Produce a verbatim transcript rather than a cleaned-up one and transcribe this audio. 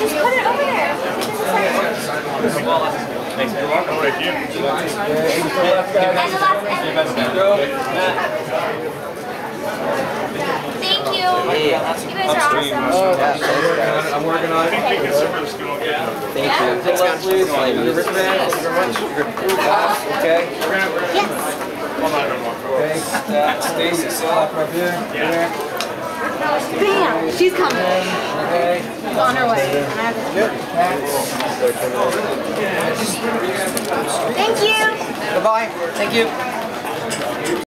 just put it over there. Thanks. You're welcome. Thank you. And the last Thank you. You guys are awesome. I'm working on it. Thank you. Thank you. Good luck, please. Thank you very much. Okay. Yes. Okay. Stacy, sit up right here. Yeah. Bam! She's coming. Okay. On her way. Thank you. Bye-bye. Thank you.